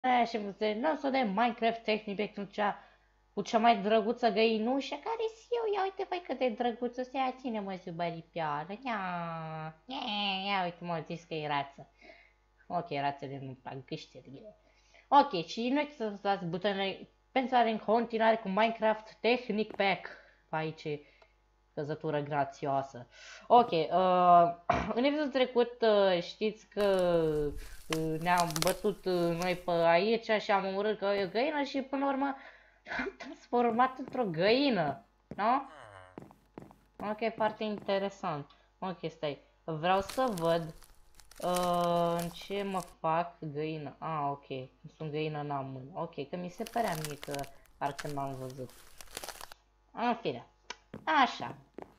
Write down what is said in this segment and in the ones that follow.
Și nu să de Minecraft tehnic cu cea mai drăguță găinușă care eu. Ia uite, băi, cât de drăguță se ia, ține mă zubăripială. Ia uite, mă, zis că e rață. Ok, rațele nu plac gâșterile. Ok, și noi să dați butonele pentru în continuare cu Minecraft Technic Pack. Aici căzătură grațioasă. Ok, în episodul trecut știți că ne-am bătut noi pe aici și am omorât că e o găină și până la urmă am transformat într-o găină. Nu? Ok, foarte interesant. Ok, stai. Vreau să văd în ce mă fac găină. Ah, ok. Sunt găină, n-am mână. Ok, că mi se părea mie că parcă n-am văzut. În fine. Așa.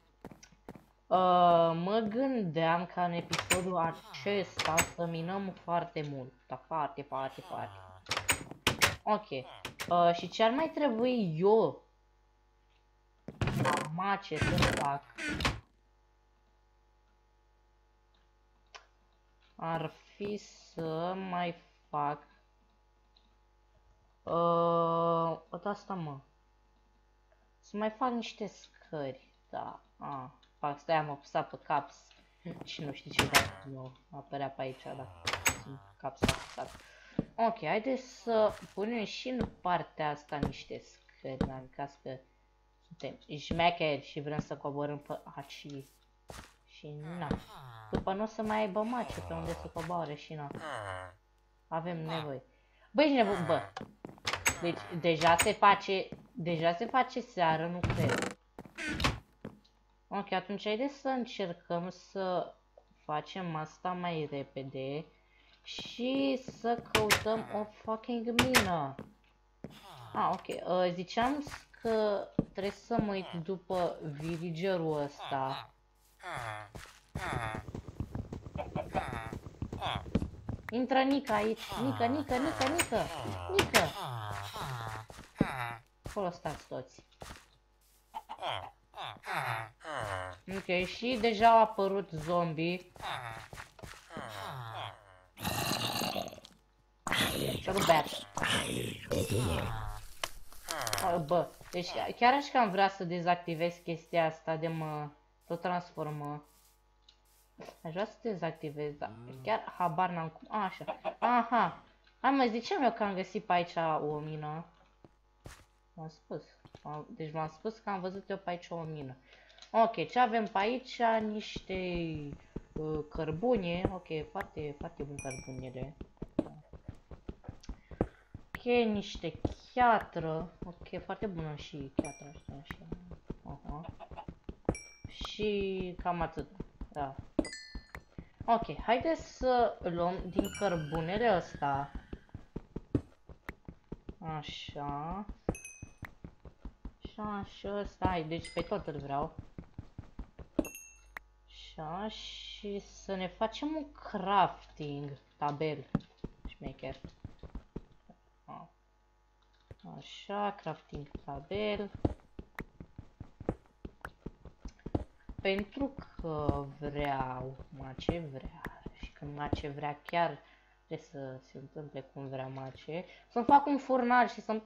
Mă gândeam ca în episodul acesta să minăm foarte mult. Da, foarte. Ok. Și ce ar mai trebui eu, mace, să fac? Ar fi să mai fac... asta mă. Să mai fac niște scări. Da. Fac, stai, am apăsat pe caps. Și nu știu ce dacă nu apărea pe aici, da. Caps apăsat. Ok, haideți să punem și în partea asta niște scări, în caz că suntem șmecheri și vrem să coborâm pe aici. Și na. După nu o să mai aibă mace pe unde să coboare și na. Avem nevoie. Băi, ești nebun, bă. Deci, deja se face seară, nu cred. Ok, atunci haideți să încercăm să facem asta mai repede și să căutăm o fucking mină. Ok, ziceam că trebuie să mă uit după villagerul ăsta. Intră Nica aici, Nica. Acolo stați toți. Ok, și deja au apărut zombie. Rubat. Bă, deci chiar așa că am vrea să dezactivez chestia asta de mă tot transformă. Aș vrea să dezactivez, dar chiar habar n-am cum. Așa. Aha. Hai mă, ziceam eu că am găsit pe aici o mină. M-am spus. Deci m-am spus că am văzut eu pe aici o mină. Ok, ce avem pe aici? Niște cărbune. Ok, foarte bun cărbunele. Ok, niște chiatră. Ok, foarte bună și chiatra asta. Și, și cam atât. Da. Ok, haideți să luăm din cărbunele ăsta. Așa. Și ăsta. Hai, deci pe tot îl vreau. Așa, și să ne facem un crafting tabel. Șmecher. Așa, crafting tabel. Pentru că vreau, ce vrea. Și când ce vrea chiar trebuie să se întâmple cum vrea Mace. Să-mi fac un furnal și să-mi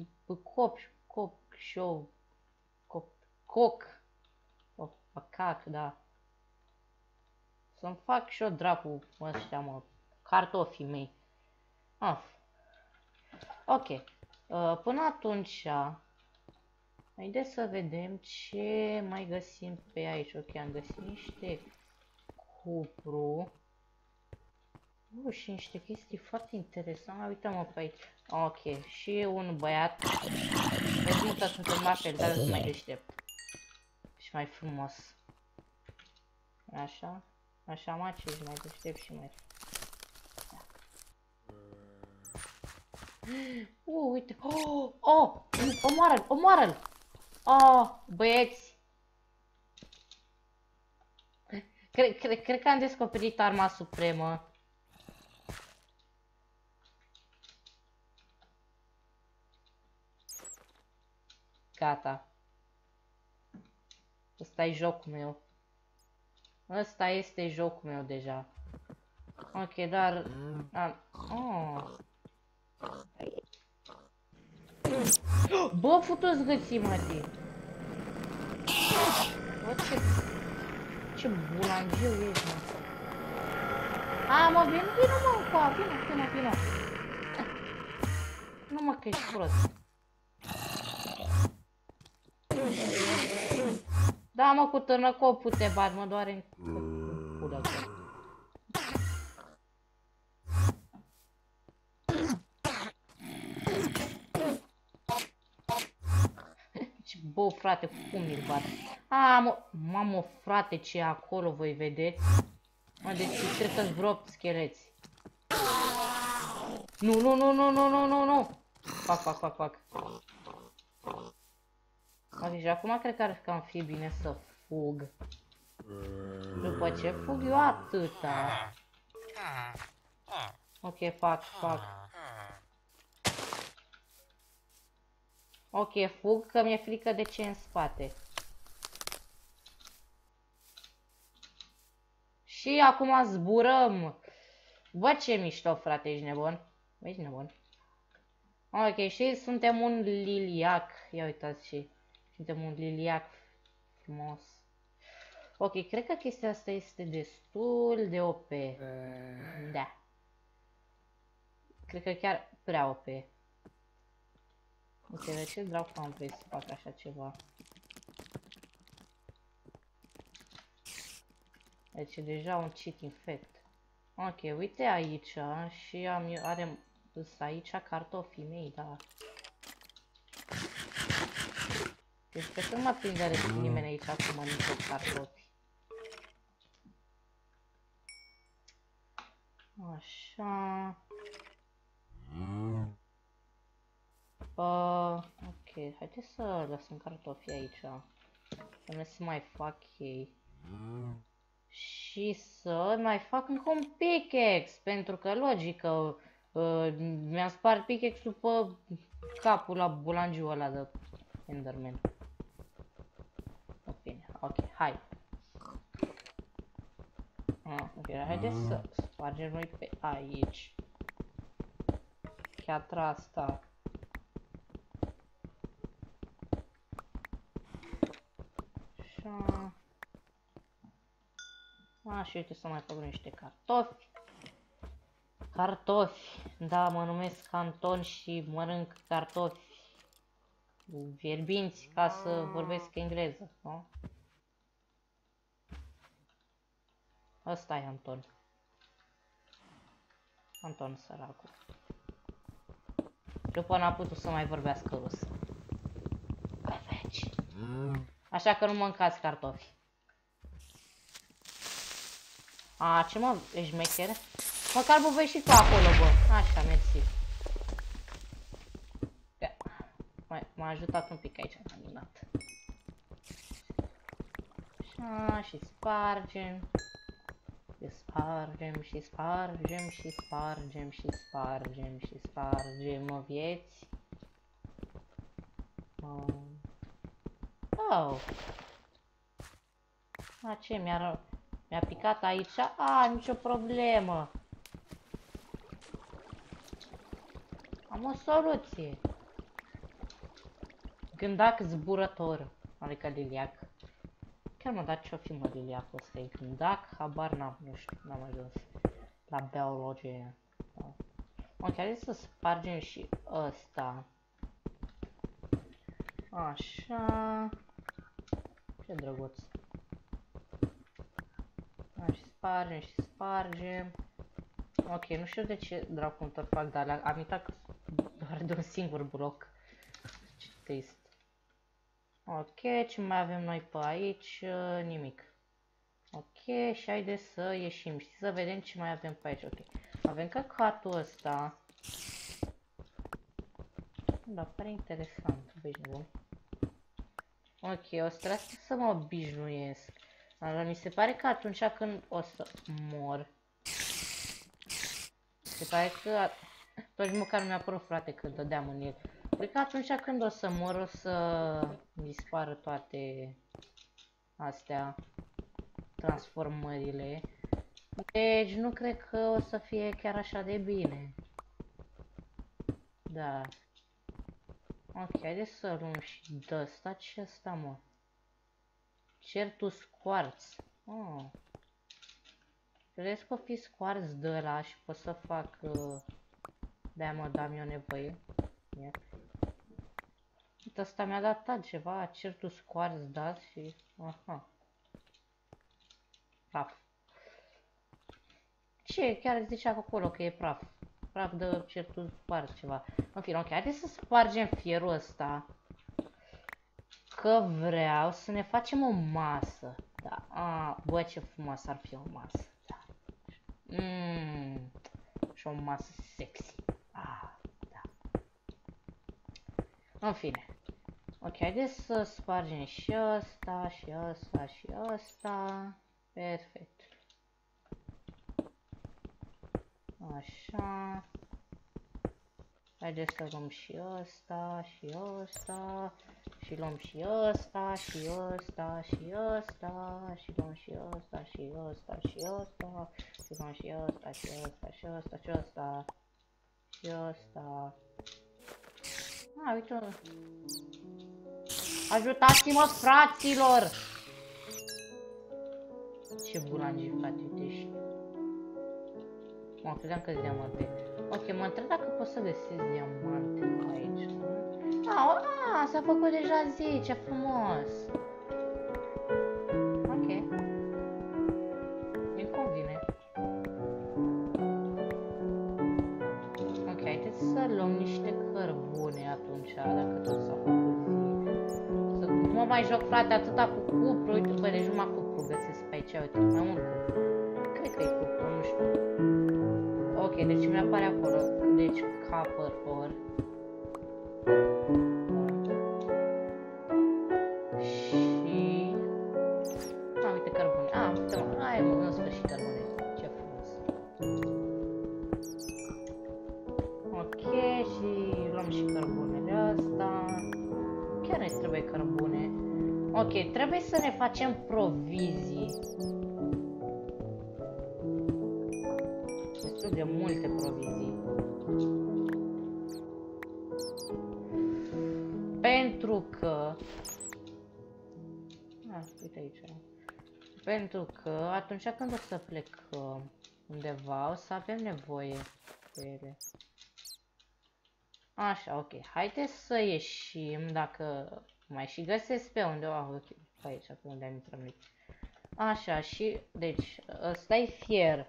coc, da. Să-mi fac și o dracu ăștia, mă, cartofii mei. Ok. Până atunci, haideți să vedem ce mai găsim pe aici. Ok, am găsit niște cupru. Și niște chestii foarte interesante. Uite-mă pe aici. Ok, și un băiat. Vezi că suntem la fel, dar sunt mai deștept. Și mai frumos. Așa. Așa, mă, ce ești mai deștept și mai... uite. Omoară-l! Băieți! Cred că am descoperit arma supremă. Gata. Ăsta e jocul meu. Ăsta este jocul meu deja. Ok, dar... Bă, futu-ți gâții, mătii. Bă, ce bulangiu ești, mă. A, mă, vină, mă, încoa, vină. Nu mă, că ești prost. Da, mă, cu târnăcopul te bat, mă doare în pulă. Bă, frate, cum mi-l bat? A, mă, mamă, frate, ce e acolo, voi vedeți? Mă, deci cred că-s vreo scheleți. Nu. Fac. Ok, și acum cred că ar fi bine să fug. După ce fug eu atâta. Ok, fac. Ok, fug că mi-e frică de ce în spate. Și acum zburăm. Bă, ce mișto, frate, ești nebun? Ești nebun. Ok, și suntem un liliac. Ia uitați și suntem un liliac frumos. Ok, cred că chestia asta este destul de OP. Da. Cred că chiar prea OP. Ok, de ce dracu am vrut să fac așa ceva? Deci e deja un cheat infect. Ok, uite aici și are aici cartofii mei, da. Deci pe când mă prinde nimeni aici acum mănâncă cartofi. Așa. Ok, haideți să lăsăm cartofii aici. Să ne se mai fac ei. Și să mai fac încă un pickaxe, pentru că logică mi-am spart pickaxe-ul pe capul la bulangiul ăla de Enderman. Bine, ok, hai. Ok, haideți să spargem noi pe aici. Piatra asta. Așa. Și uite să mai fac niște cartofi. Cartofi. Da, mă numesc Anton și mănânc cartofi fierbinți ca să vorbesc engleză, nu? Ăsta e Anton. Anton săracul. După n-a putut să mai vorbească rusă. Așa că nu mâncați cartofi. Ce mă, ești mecher? Măcar bă, vei și tu acolo, bă. Așa, mersi. M-a ajutat un pic aici, am minat. Așa, și spargem. Mă, vieți. Oh. Ce mi-a picat aici? Nicio problemă. Am o soluție. Gândac zburător. Adică liliac. Chiar mă, dar ce-o fi mă liliacul ăsta? E gândac? Habar n-am, nu știu, n-am ajuns la biologie. Ok, hai să spargem și ăsta. Așa. Ce drăguț. Și spargem. Ok, nu știu de ce dracu îmi tot fac, dar am uitat doar de un singur bloc. Ce trist. Ok, ce mai avem noi pe aici? Nimic. Ok, și haide să ieșim și să vedem ce mai avem pe aici. Ok, avem căcatul ăsta. Da, pare interesant. Bine. Ok, o să trebuie să mă obișnuiesc. Dar mi se pare că atunci când o să mor, se pare că tot măcar mi-a apărut, frate, când dădeam în el. Cred că atunci când o să mor o să dispară toate astea, transformările. Deci nu cred că o să fie chiar așa de bine. Da. Ok, haideți să luăm și de ăsta. Ce ăsta, mă? Certus quartz. Oh. Credeți că o fi scoarț de ăla și pot să fac de-aia mă dam eu nevoie. Uite, ăsta mi-a dat altceva, certus quartz, da, și... Aha. Praf. Ce? Chiar zicea acolo că e praf. Praf de certus quartz ceva. În fine, ok, haideți să spargem fierul ăsta. Că vreau să ne facem o masă. Da, bă, ce frumos ar fi o masă. Da. Și o masă sexy. Da. În fine. Ok, haideți să spargem și ăsta, și ăsta, și ăsta. Perfect. Așa. Haideți să luăm și ăsta, și ăsta. Și luăm și ăsta, și ăsta, și ăsta. Și luăm și ăsta, și ăsta, și ăsta. Și luăm și ăsta, și ăsta, și ăsta, și ăsta. Și ăsta. Uite. Ajutați-mă, fraților! Ce bulangi, frate, uite și... Mă, credeam că-s diamante. Ok, mă întreb dacă pot să găsesc diamante aici. S-a făcut deja zi, ce frumos! Ok. Mi convine. Ok, haideți să luăm niște cărbune atunci, dacă tot s-a făcut zi. Să nu mă mai joc, frate, atâta cu cupru. Uite, bă, deci numai cupru găsesc pe aici, uite, mai mult cupru. Cred că e cupru, nu știu. Ok, deci mi apare acolo. Deci, copper ore. Și... uite cărbune. Uite, mă, hai mă, în sfârșit cărbune. Ce frumos. Ok, și luăm și cărbunele asta. Chiar ne trebuie cărbune. Ok, trebuie să ne facem provizii. Destul de multe provizii. Pentru că... uite aici. Pentru că atunci când o să plecăm undeva, o să avem nevoie de ele. Așa, ok. Haideți să ieșim, dacă mai și găsesc pe undeva. Ok, pe aici, pe unde am intrat noi. Așa, și, deci, ăsta e fier.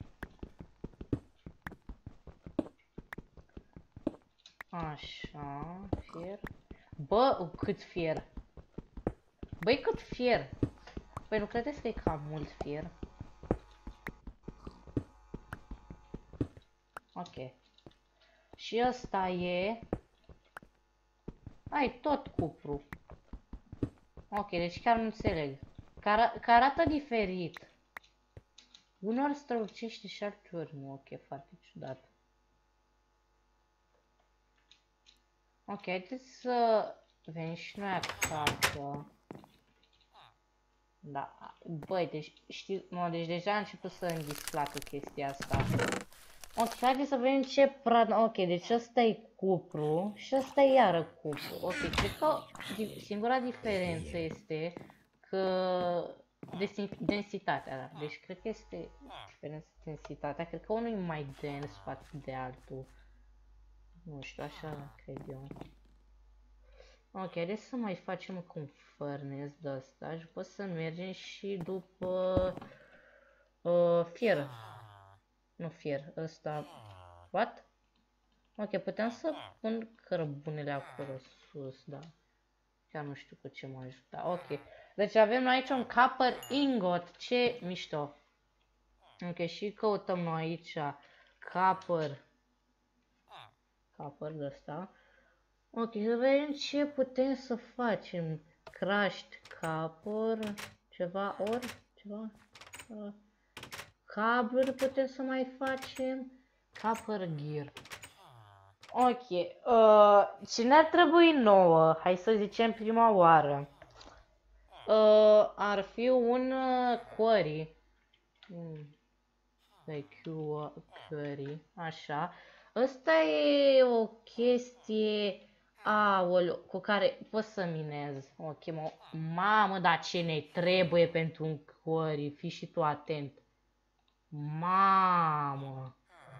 Așa, fier. Bă, cât fier. Băi, cât fier. Păi nu credeți că e cam mult fier? Ok. Și ăsta e... ai tot cupru. Ok, deci chiar nu înțeleg. Că arată diferit. Uneori strălucește și alteori nu. Ok, foarte ciudat. Ok, haideți să venim și noi acasă. Da, băi, deci știi, deci deja a început să îmi displacă chestia asta. Ok, haideți să vedem ce prad... Ok, deci ăsta e cupru și ăsta e iară cupru. Ok, cred că singura diferență este că densitatea, da. Deci cred că este diferența densitatea. Cred că unul e mai dens față de altul. Nu știu, așa cred eu. Ok, haideți să mai facem cu un furnace de ăsta și pot să mergem și după fier. Nu fier, ăsta. What? Ok, puteam să pun cărbunele acolo sus, da. Chiar nu știu cu ce mă ajuta. Ok, deci avem aici un copper ingot, ce mișto. Ok, și căutăm noi aici copper de ăsta. Ok, să vedem ce putem să facem. Crushed copper, ceva cable putem să mai facem. Copper gear. Ok, ce ne-ar trebui nouă, hai să zicem prima oară, ar fi un quarry. Quarry, așa. Asta e o chestie Aoleu, cu care pot să minez. Ok, mamă, dar ce ne trebuie pentru un quarry? Fii și tu atent. Mamă.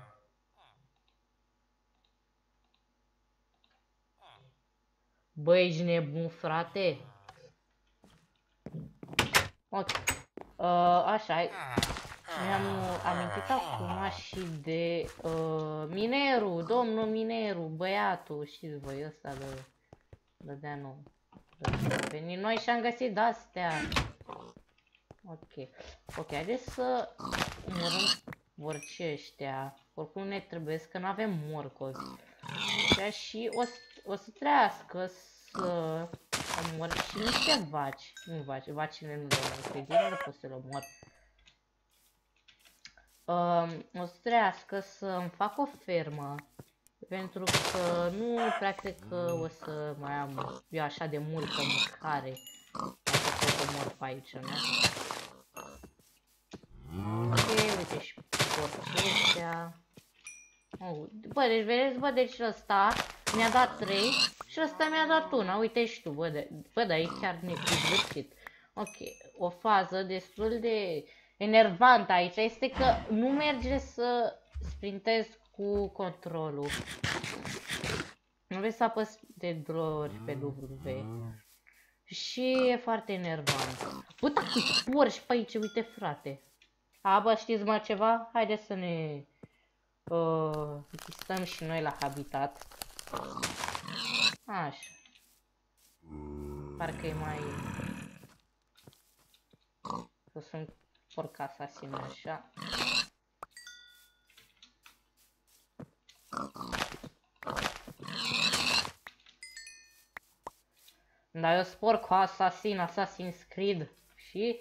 Băi, ești nebun, frate? Ok. Așa, mi-am amintit acum și de minerul, domnul minerul, băiatul, știți voi, ăsta de nou. Venit noi și am găsit de-astea. Ok. Ok, haideți să omorâm orice ăștia. Oricum ne trebuie, că nu avem morcovi. Și o să trească să omor și niște vaci. Nu vaci, vacile nu le omor, pe nu pot să le omor. O să trească să îmi fac o fermă. Pentru că nu prea cred că o să mai am eu așa de multă mâncare. Dacă tot omor pe aici, nu? Ok, uite și porcii ăștia. Oh, bă, deci vedeți, bă, deci ăsta mi-a dat 3 și ăsta mi-a dat 1. Uite și tu, bă, dar e chiar necuvârșit. Ok, o fază destul de enervantă aici este că nu merge să sprintez cu controlul. Nu vrei să apăs de drori pe W. Și e foarte enervant. Bă, da, cu porci pe aici, uite, frate. A, bă, știți mă ceva? Haideți să ne stăm și noi la habitat. Așa. Parcă e mai... Că sunt porc asasin, așa. Dar eu spor cu Assassin's Creed. Și...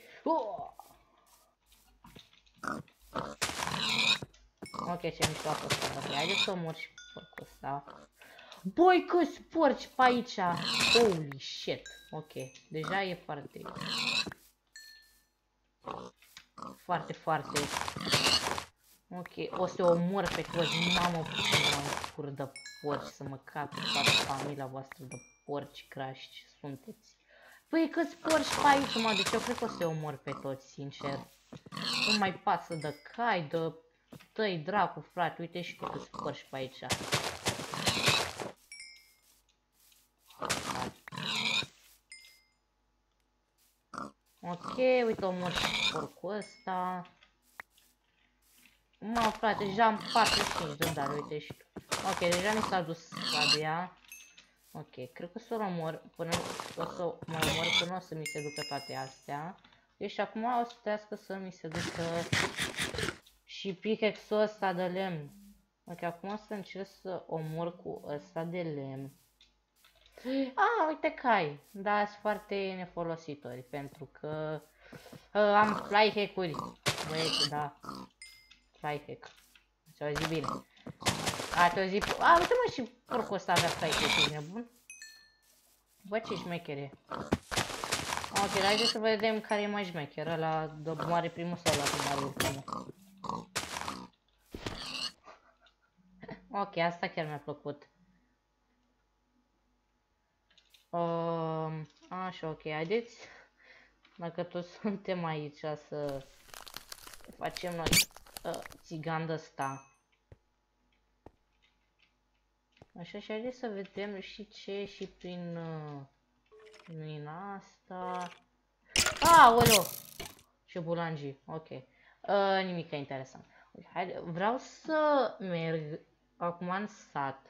Ok, ce mișto a fost asta. Haideți să omor și porcul ăsta. Băi, câți porci pe aici! Holy shit! Ok, deja e foarte... Foarte... Ok, o să omor pe toți. Mamă, puțin cur de porci să mă capi toată familia voastră de porci crași sunteți. Păi câți porci pe aici, mă, deci eu cred că o să omor pe toți, sincer. Nu mai pasă de cai, de... Tăi dracu, frate, uite și cu câți porci pe aici. Ok, uite, omor și porcul ăsta. Mă, frate, deja am 45 de dare, uite și tu. Ok, deja mi s-a dus sabia. Ok, cred că să o omor până o să mă omor până o să mi se ducă toate astea. Deci acum o să trească să mi se ducă și pickaxe-ul ăsta de lemn. Ok, acum o să încerc să omor cu ăsta de lemn. Uite cai, dar sunt foarte nefolositori pentru că am fly hack-uri. Băieți, da. Fly hack. Ți-o zi bine. Te-o zi... uite mă, și porcul ăsta avea fly hack, ești nebun? Bă, ce șmechere. Ok, haideți să vedem care e mai șmecher, ăla de mare primul sau la mare ultimul. Ok, asta chiar mi-a plăcut. Așa, ok, haideți. Dacă toți suntem aici să facem noi țigandă ăsta. Așa, și haideți să vedem și ce și prin asta. Aoleo! Ce bulangii, ok. Nimic interesant. Haide, vreau să merg acum în sat.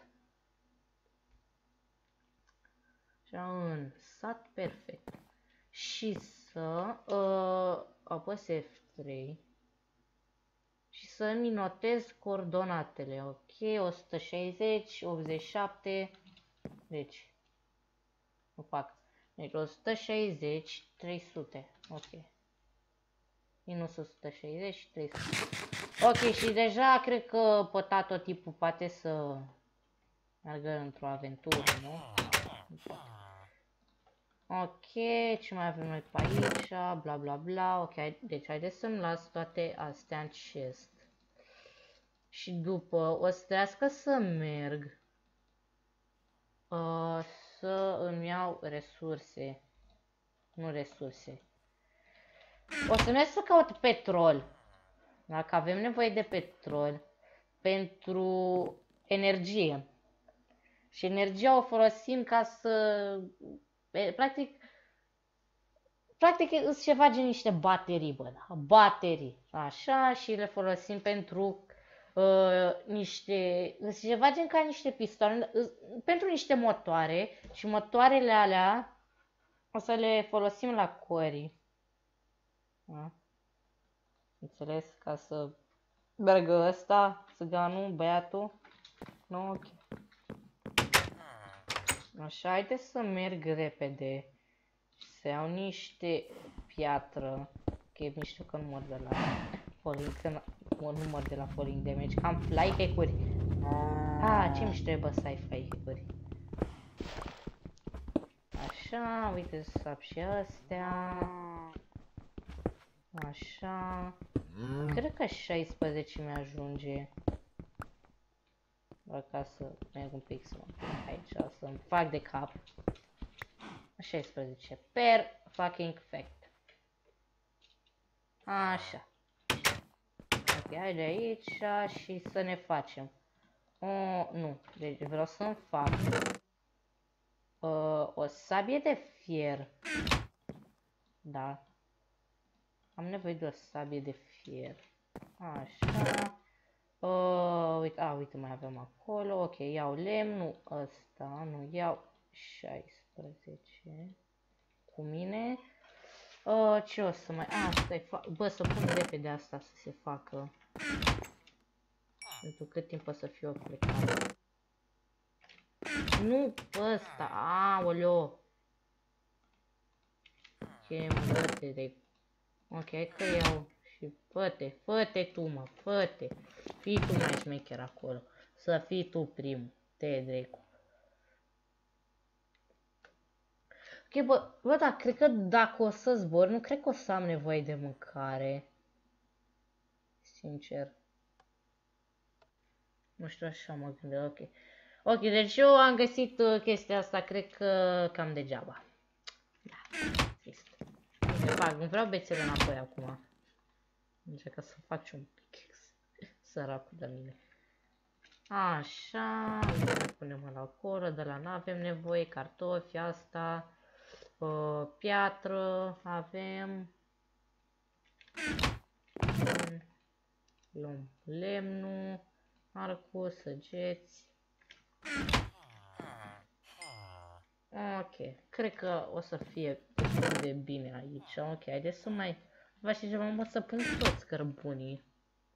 Așa, în sat, perfect. Și să apăs F3 și să-mi notez coordonatele. Ok, 160, 87, deci, nu fac. Deci 160, 300, ok. Minus 160 și 300. Ok, și deja cred că potato tipul poate să meargă într-o aventură, nu? Ok, ce mai avem noi pe aici? Bla bla bla. Ok, deci haideți să-mi las toate astea în chest. Și după o să trească să merg Să îmi iau resurse. Nu resurse. O să merg să caut petrol. Dacă avem nevoie de petrol pentru energie. Și energia o folosim ca să... Practic sunt ceva gen niște baterii, bă, da? Baterii. Așa, și le folosim pentru sunt ceva gen ca niște pistoane, pentru niște motoare. Și motoarele alea o să le folosim la Cory. Da? Înțeles? Ca să meargă ăsta, țăganul, băiatul. Nu, ok. Așa, haideți să merg repede. Să iau niște piatră. Ok, nu știu că nu mor de la falling, că nu mor de la falling damage. Am fly hack-uri. Ce mișto e, bă, să ai fly hack-uri. Așa, uite să sap și astea. Așa. Cred că 16 mi-ajunge. Doar ca să merg un pic să mă aici, să-mi fac de cap. 16. Per fucking fact. Așa. Ok, hai de aici și să ne facem. Nu. Deci vreau să-mi fac o sabie de fier. Da. Am nevoie de o sabie de fier. Așa. Uite, mai avem acolo. Ok, iau lemnul ăsta. Nu, iau 16 cu mine. Ce o să mai... stai, bă, să pun repede asta să se facă. Pentru cât timp o să fiu plecat. Nu ăsta, aoleo. Ce mă dă-te de... Ok, că iau și fă-te tu, mă, fă-te. Fii tu mai șmecher acolo. Să fii tu primul, te drecu. Ok, bă, da, cred că dacă o să zbor, nu cred că o să am nevoie de mâncare. Sincer. Nu știu, așa mă gândesc, ok. Ok, deci eu am găsit chestia asta, cred că cam degeaba. Da, trist. Îmi vreau bețele înapoi acum. Încerc să fac un pic săracul de mine. Așa, punem la acolo, de la n-avem nevoie, cartofi, asta, piatră, avem. Luăm lemnul, arcul, săgeți. Ok, cred că o să fie destul de bine aici. Ok, haideți să mai... Vă știi ceva, mă, să pun toți cărbunii.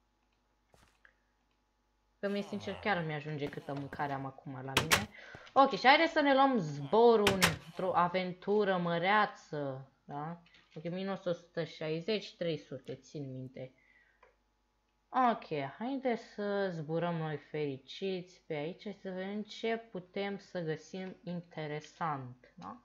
Că mie sincer chiar mi-ajunge câtă mâncare am acum la mine. Ok, și haideți să ne luăm zborul într-o aventură măreață. Da? Ok, minus 160, 300, țin minte. Ok, haideți să zburăm noi fericiți pe aici și să vedem ce putem să găsim interesant. Da?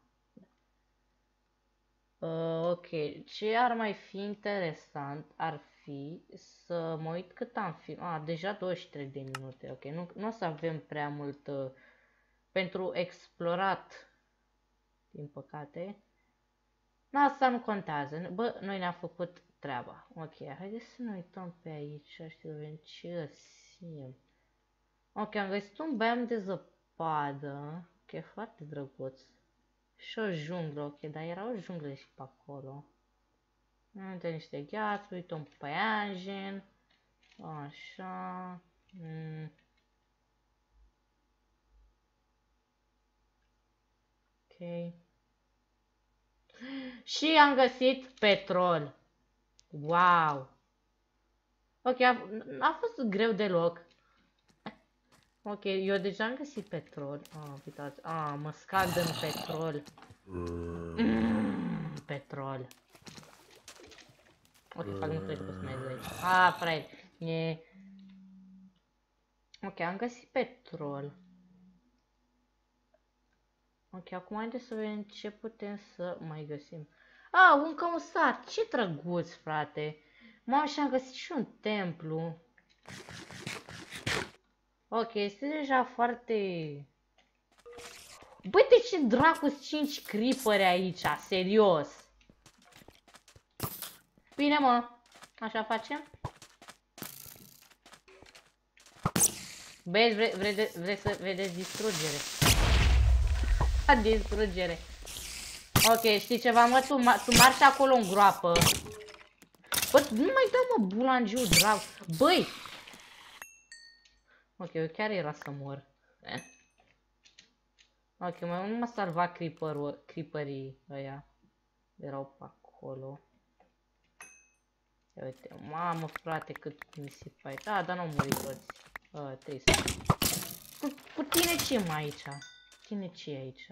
Ok, ce ar mai fi interesant ar fi să mă uit cât am filmat. Deja 23 de minute, ok, nu o să avem prea mult pentru explorat, din păcate. Asta nu contează, bă, noi ne-am făcut treaba. Ok, haideți să ne uităm pe aici și să vedem ce găsim. Ok, am găsit un băiam de zăpadă, ok, foarte drăguț. Și o junglă, ok, dar era o junglă și pe acolo. Uite niște gheață, uite un păianjen. Așa. Ok. Și am găsit petrol. Wow. Ok, a fost greu deloc. Ok, eu deja am găsit petrol. Uitați. Mă scald în petrol. Petrol. Ok, fac nu trebuie să merg aici. Frate. Ok, am găsit petrol. Ok, acum haideți să vedem ce putem să mai găsim. Încă un sat. Ce drăguț, frate. Mamă, și am găsit și un templu. Ok, este deja foarte... Băi, de ce dracu 5 creeperi aici? Serios. Bine, mă. Așa facem? Băi, vreți să vedeți distrugere? Distrugere. Ok, știi ceva, mă? Tu marci acolo în groapă. Bă, nu mai dă, mă, bulangiu, drag. Băi! Ok, eu chiar era să mor. Ok, nu m-a salvat creeperii ăia. Erau pe acolo. Ia uite, mamă, frate, cât nisip ai. Da, dar n-au murit toți. Trist. Cu tine ce mai aici? Tine ce e aici?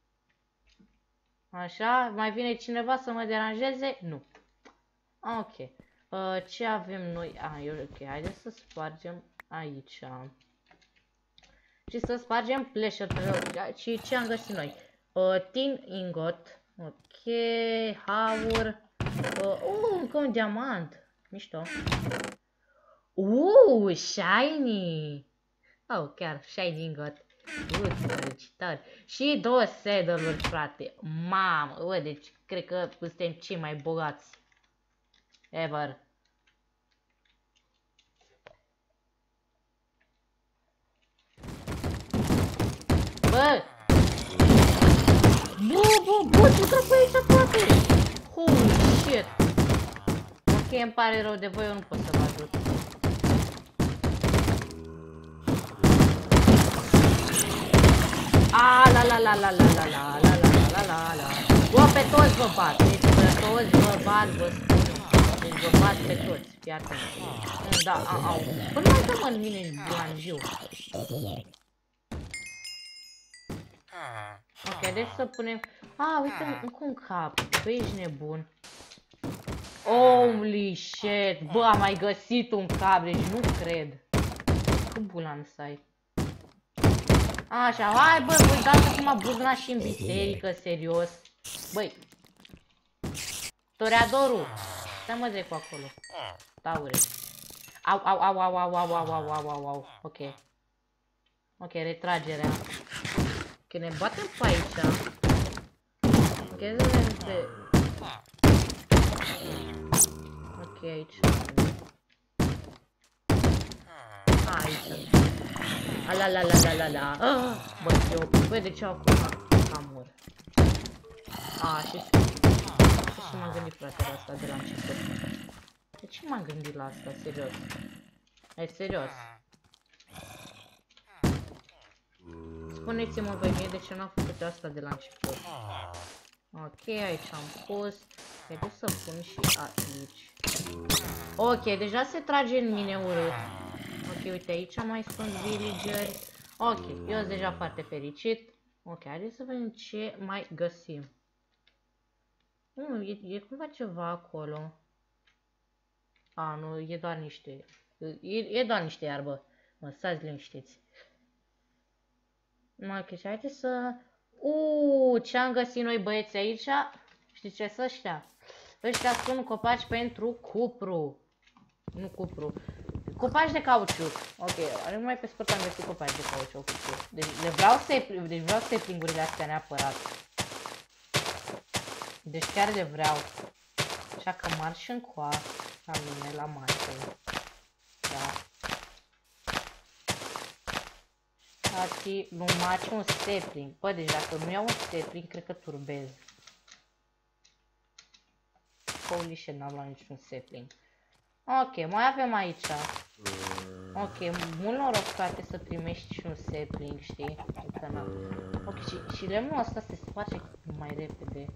Așa, mai vine cineva să mă deranjeze? Nu. Ok. Ce avem noi? Ok, haideți să spargem aici. Și să spargem pleșările. Și ce am găsit noi? Tin ingot. Ok, haur. Încă un diamant. Mișto. Shiny. Oh, chiar, shiny ingot. Felicitări. Și 2 saddle-uri, frate. Mamă, bă, deci cred că suntem cei mai bogați ever. Bă! Bă, ce dracu e aici, frate? Holy shit! Ok, îmi pare rău de voi, eu nu pot să vă ajut. La. Bă, pe toți vă bat, deci pe toți vă bat, vă spun. Deci vă bat pe toți, fii atent. Da, au. Bă, nu mai dă, mă, în mine bulangiu. Ok, deci să punem... uite, încă un cap. Bă, ești nebun. Holy shit. Bă, am mai găsit un cap, deci nu cred. Cum bulan să ai? Așa, hai bă, voi dați acum buzna și în biserică, serios. Băi. Toreadorul. Stai mă drecu acolo. Taure. Au. Ok. Ok, retragerea. Ok, ne batem pe aici. Ok, să vedem. Ok, aici. Aici. Bă, băi, de ce acum cam mor? Și m-am gândit, frate, la asta de la început. De ce m-am gândit la asta, serios? E serios. Spuneți-mă voi mie de ce n-am făcut asta de la început. Ok, aici am pus. Trebuie să pun și aici. Ok, deja se trage în mine urât. Ok, uite, aici mai sunt villageri. Ok, eu sunt deja foarte fericit. Ok, haideți să vedem ce mai găsim. E cumva ceva acolo. Nu, e doar niște... E doar niște iarbă. Mă, stați liniștiți. Ok, și haideți să... ce am găsit noi, băieți, aici? Știți ce sunt ăștia? Ăștia sunt copaci pentru cupru. Nu cupru. Copaci de cauciuc. Ok, numai pe scurt am găsit copaci de cauciuc. Deci vreau sapling-urile astea neapărat. Deci chiar le vreau. Așa că marș încoa la mine, la masă. Da. Tati, nu maci un sapling. Bă, deci dacă nu iau un sapling, cred că turbez. Holy shit, n-am luat niciun sapling. Ok, mai avem aici. Ok, mult noroc, frate, să primești și un sapling, știi? Ok, și lemnul ăsta se face mai repede.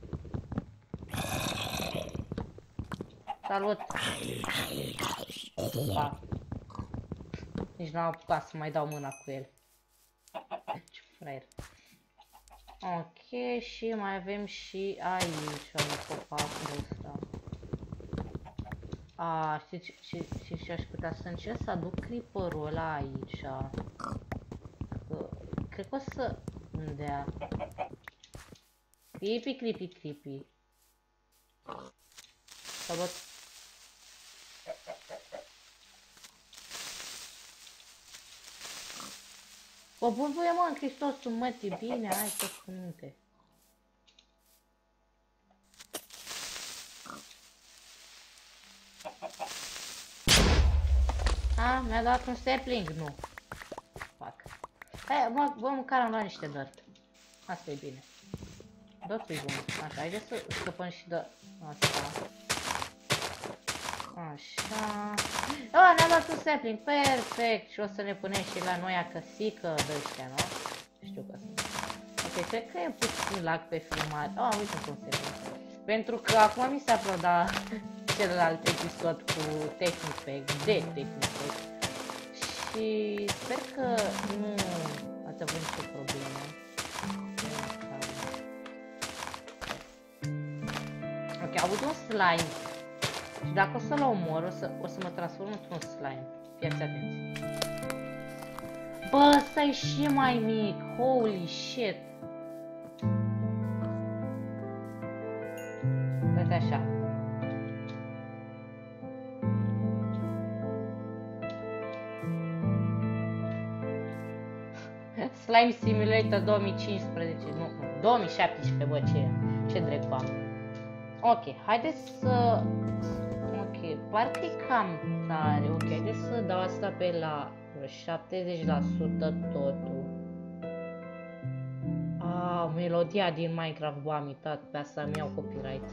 Salut! Pa. Nici n-am apucat să mai dau mâna cu el. Ce fraier. Ok, și mai avem și aici un copac ăsta. Știți ce aș putea să încerc să aduc creeper-ul ăla aici. Cred că o să îmi dea. Creepy. Salut. O bun mă, în Hristosul mătii, bine, hai să spun-te. A, mi-a dat un sapling? Nu. Fac. Hai, bă, măcar am luat niște dirt. Asta e bine. Dirt-ul e bun. Așa, haideți să scăpăm și de asta. Așa. Oh, ne-am luat un sapling, perfect. Și o să ne punem și la noi acăsică de ăștia, nu? Știu că sunt. Ok, cred că e puțin lag pe filmare. Oh, uite cum se vede. Pentru că acum mi s-a prodat celălalt episod cu Technipack, de Technipack. Și sper că nu ați avut nicio problemă. Ok, aud un slime. Și dacă o să-l omor, o să mă transform într-un slime. Fiați atenți. Bă, ăsta e și mai mic. Holy shit. Uite așa. Slime Simulator 2015, nu, 2017, bă, ce drept am. Ok, haideți să... Ok, parcă e cam tare. Ok, haideți să dau asta pe la 70% totul. Ah, melodia din Minecraft, bă, am uitat, pe asta mi iau copyright.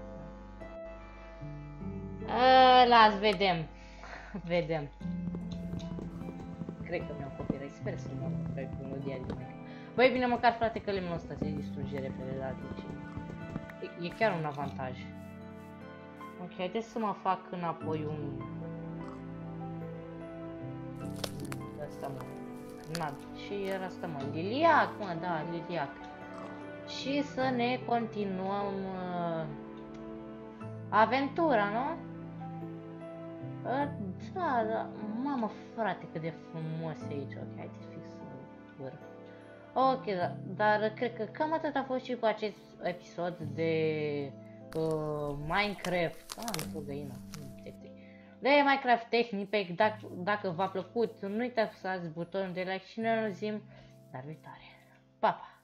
Las, vedem. Vedem. Cred că mi-au copyright, sper să nu iau copyright cu melodia din Minecraft. Băi, bine măcar, frate, că lemnul ăsta se distruge repede, da, deci... E chiar un avantaj. Ok, haideți să mă fac înapoi un... Asta, mă. Ce era asta, mă? Liliac, mă, da, liliac. Și să ne continuăm aventura, nu? Da, da. Mamă, frate, cât de frumos e aici. Ok, haideți fix în vârf. Ok, da, dar cred că cam atât a fost și cu acest episod de Minecraft. Am o găină. De Minecraft Technipack. Dacă v-a plăcut, nu uitați să dați butonul de like și ne auzim la viitoare. Pa, pa!